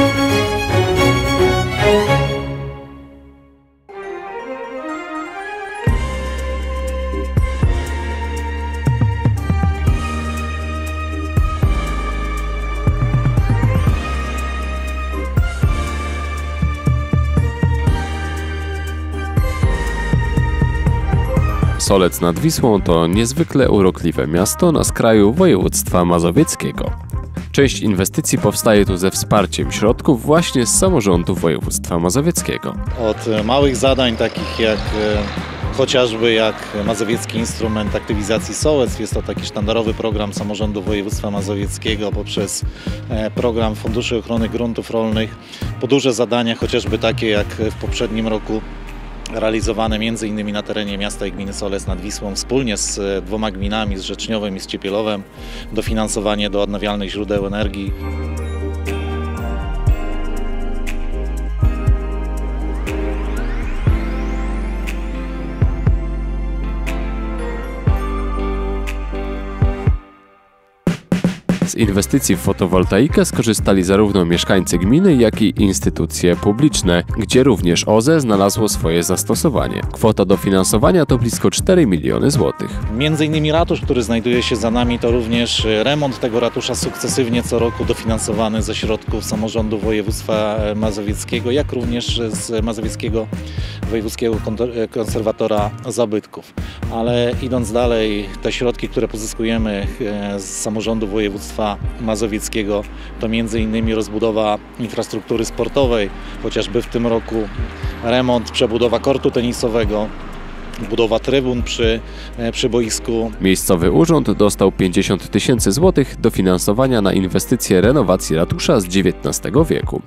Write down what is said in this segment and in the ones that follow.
Solec nad Wisłą to niezwykle urokliwe miasto na skraju województwa mazowieckiego. Część inwestycji powstaje tu ze wsparciem środków właśnie z samorządu województwa mazowieckiego. Od małych zadań takich jak chociażby Mazowiecki Instrument Aktywizacji Sołectw, jest to taki sztandarowy program samorządu województwa mazowieckiego poprzez program Funduszy Ochrony Gruntów Rolnych, po duże zadania chociażby takie jak w poprzednim roku realizowane m.in. na terenie miasta i gminy Solec nad Wisłą wspólnie z dwoma gminami, z Rzeczniowem i z Ciepielowem, dofinansowanie do odnawialnych źródeł energii. Z inwestycji w fotowoltaikę skorzystali zarówno mieszkańcy gminy, jak i instytucje publiczne, gdzie również OZE znalazło swoje zastosowanie. Kwota dofinansowania to blisko 4 miliony złotych. Między innymi ratusz, który znajduje się za nami, to również remont tego ratusza sukcesywnie co roku dofinansowany ze środków samorządu województwa mazowieckiego, jak również z Mazowieckiego Wojewódzkiego Konserwatora Zabytków. Ale idąc dalej, te środki, które pozyskujemy z samorządu województwa mazowieckiego, to m.in. rozbudowa infrastruktury sportowej, chociażby w tym roku remont, przebudowa kortu tenisowego, budowa trybun przy boisku. Miejscowy urząd dostał 50 000 złotych dofinansowania na inwestycje renowacji ratusza z XIX wieku.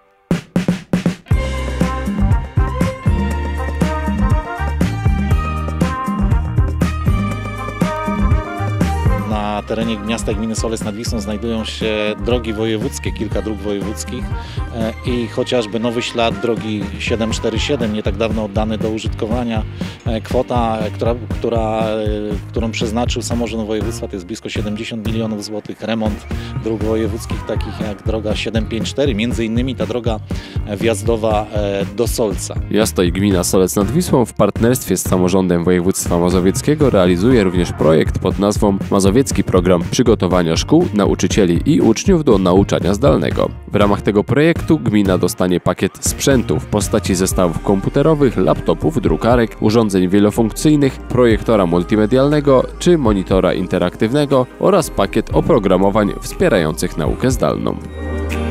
Na terenie miasta i gminy Solec nad Wisłą znajdują się drogi wojewódzkie, kilka dróg wojewódzkich i chociażby nowy ślad drogi 747, nie tak dawno oddany do użytkowania. Kwota, którą przeznaczył samorząd województwa, to jest blisko 70 milionów złotych. Remont dróg wojewódzkich takich jak droga 754, między innymi ta droga wjazdowa do Solca. Miasto i gmina Solec nad Wisłą w partnerstwie z samorządem województwa mazowieckiego realizuje również projekt pod nazwą Mazowiecki Program Przygotowania Szkół, Nauczycieli i Uczniów do Nauczania Zdalnego. W ramach tego projektu gmina dostanie pakiet sprzętu w postaci zestawów komputerowych, laptopów, drukarek, urządzeń wielofunkcyjnych, projektora multimedialnego czy monitora interaktywnego oraz pakiet oprogramowań wspierających naukę zdalną.